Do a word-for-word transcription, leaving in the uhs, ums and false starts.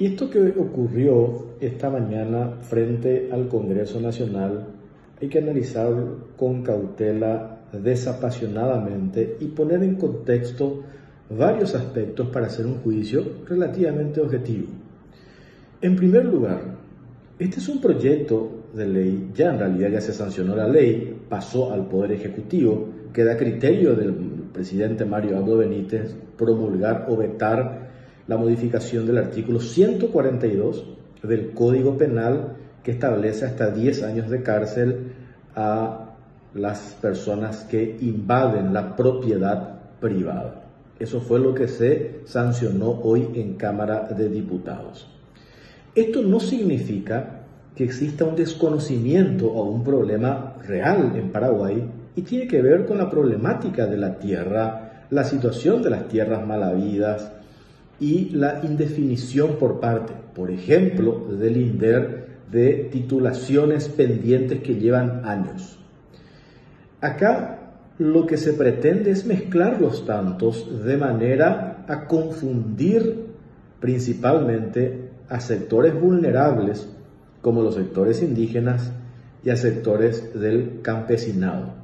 Y esto que ocurrió esta mañana frente al Congreso Nacional hay que analizarlo con cautela, desapasionadamente y poner en contexto varios aspectos para hacer un juicio relativamente objetivo. En primer lugar, este es un proyecto de ley, ya en realidad ya se sancionó la ley, pasó al Poder Ejecutivo, queda a criterio del presidente Mario Abdo Benítez promulgar o vetar la modificación del artículo ciento cuarenta y dos del Código Penal que establece hasta diez años de cárcel a las personas que invaden la propiedad privada. Eso fue lo que se sancionó hoy en Cámara de Diputados. Esto no significa que exista un desconocimiento o un problema real en Paraguay y tiene que ver con la problemática de la tierra, la situación de las tierras mal habidas y la indefinición por parte, por ejemplo, del INDER de titulaciones pendientes que llevan años. Acá lo que se pretende es mezclar los tantos de manera a confundir principalmente a sectores vulnerables como los sectores indígenas y a sectores del campesinado.